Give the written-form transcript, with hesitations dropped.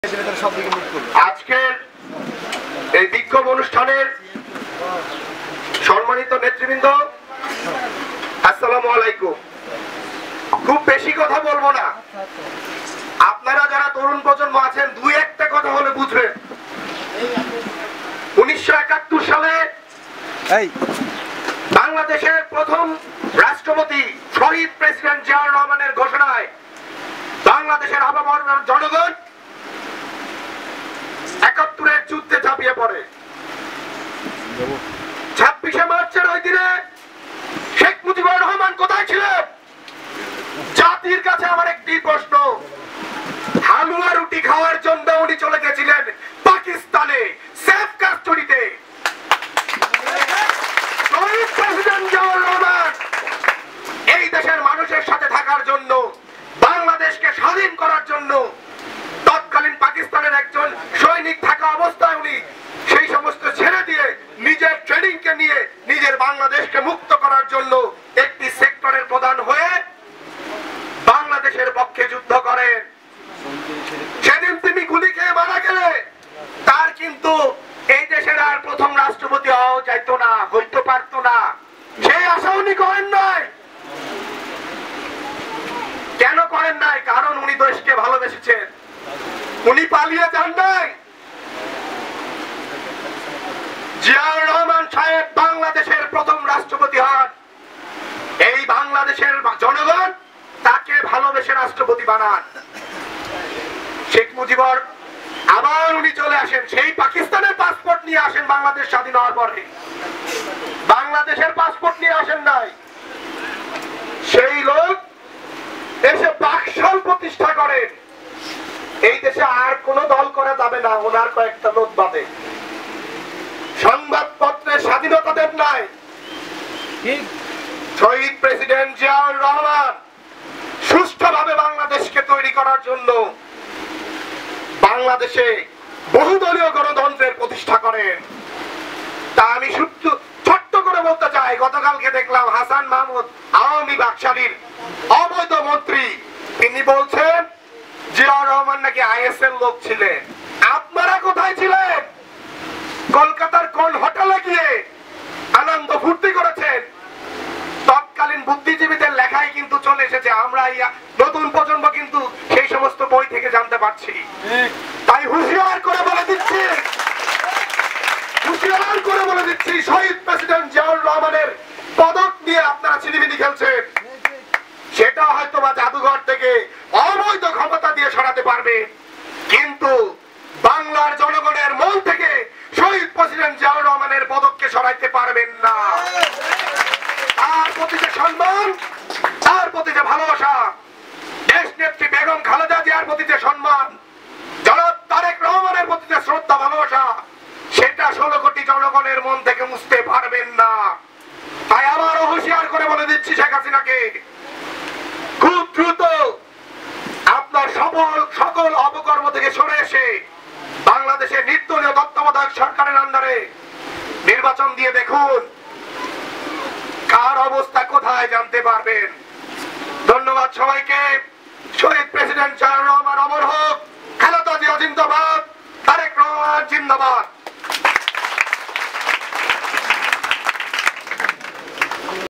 আজকের এই বিক্ষোভ অনুষ্ঠানের সম্মানিত নেতৃবৃন্দ, আসসালামু আলাইকুম। খুব বেশি কথা বলবো না, আপনারা যারা তরুণ প্রজন্ম আছেন দুই একটা কথা হলে বুঝবেন। 1971 সালে বাংলাদেশের প্রথম রাষ্ট্রপতি শহীদ প্রেসিডেন্ট জিয়াউর রহমানের ঘোষণায় বাংলাদেশের আপামর জনগণ 71-এর যুদ্ধে ঝাঁপিয়ে পড়ে। 26শে মার্চের ওই দিনে শেখ মুজিবুর রহমান কোথায় ছিলেন? জাতির কাছে আমার একটি প্রশ্ন, হালুয়া রুটি খাওয়ার জন্য উনি চলে গেছিলেন পাকিস্তানে সেফ কাস্টডিতে। শহীদ প্রেসিডেন্ট জিয়াউর রহমান এই দেশের মানুষের সাথে থাকার জন্য, বাংলাদেশকে স্বাধীন করার জন্য তৎকালীন পাকিস্তানের একজন সৈনিক থাকা অবস্থায় উনি সেই সমস্ত ছেড়ে দিয়ে নিজের ট্রেনিং কে নিয়ে নিজের বাংলাদেশকে মুক্ত করার জন্য একটি সেক্টরের প্রধান হয়ে বাংলাদেশের পক্ষে যুদ্ধ করেন। সেদিন তিনি গুলি খেয়ে মারা গেলে তার কিন্তু এই দেশের আর প্রথম রাষ্ট্রপতি হওয়া যাইতো না, হইতে পারতো না। সেই আশা উনি করেন নাই। কেন করেন নাই? কারণ উনি দেশকে ভালোবেসেছেন, উনি পালিয়ে যান নাই। জিয়াউর রহমান সাহেব বাংলাদেশের প্রথম রাষ্ট্রপতি হন। এই বাংলাদেশের জনগণ তাকে ভালোবেসে রাষ্ট্রপতি বানান। শেখ মুজিবুর আবার উনি চলে আসেন, সেই পাকিস্তানের পাসপোর্ট নিয়ে আসেন বাংলাদেশ স্বাধীন হওয়ার পরে। বাংলাদেশের পাসপোর্ট নিয়ে আসেন নাই। সেই লোক এসে বাকশাল প্রতিষ্ঠা করেন। এই দেশে আর কোন দল করা যাবে না ওনার কয়েকটা লোক বাদে। সংবাদপত্রের স্বাধীনতা দেন নাই। শহীদ প্রেসিডেন্ট জিয়াউর রহমান সুষ্ঠুভাবে বাংলাদেশকে তৈরি করার জন্য বাংলাদেশে বহুদলীয় গণতন্ত্রের প্রতিষ্ঠা করেন। তা আমি ছোট্ট করে বলতে চাই, গতকালকে দেখলাম হাসান মাহমুদ আওয়ামী বাকশালীর অবৈধ মন্ত্রী, তিনি বলছেন জিয়াউর রহমান নাকি আইএসএল লোক ছিলেন। আপনারা কোথায় ছিলেন? কলকাতার কোন হোটেলে গিয়ে আনন্দ ফুর্তি করেছেন? তৎকালীন বুদ্ধিজীবীদের লেখায় কিন্তু চলে এসেছে, আমরা নতুন প্রজন্ম কিন্তু সেই সমস্ত বই থেকে জানতে পারছি। তাই হুঁশিয়ার করে বলে দিচ্ছি, শহীদ প্রেসিডেন্ট জিয়াউর রহমানের পদক নিয়ে আপনারা ছিনিমিনি খেলছেন। সেটা হয়তো বা জাদুঘর থেকে অবৈধ ক্ষমতা দিয়ে সরাতে পারবে, কিন্তু বাংলার জনগণের মন থেকে শহীদ প্রেসিডেন্ট জিয়াউর রহমানের পদককে সরাইতে পারবেন না। তার প্রতি যে সম্মান, তার প্রতি যে ভালোবাসা, দেশ নেত্রী বেগম খালেদা জিয়ার প্রতি যে সম্মান, জনাব তারেক রহমানের প্রতি যে শ্রদ্ধা ভালোবাসা, সেটা 16 কোটি জনগণের মন থেকে মুছতে পারবেন না। তাই আবারও হুঁশিয়ার করে বলে দিচ্ছি শেখ হাসিনাকে, খুব দ্রুত আপনার সকল অপকর্ম থেকে সরে এসে বাংলাদেশের নির্দলীয় তত্ত্বাবধায়ক সরকারের আন্ডারে নির্বাচন দিয়ে দেখুন কার অবস্থা কোথায় জানতে পারবেন। ধন্যবাদ সবাইকে। শহীদ প্রেসিডেন্ট জিয়াউর রহমান অমর হোক, খালেদা জিয়া জিন্দাবাদ, তারেক রহমান জিন্দাবাদ।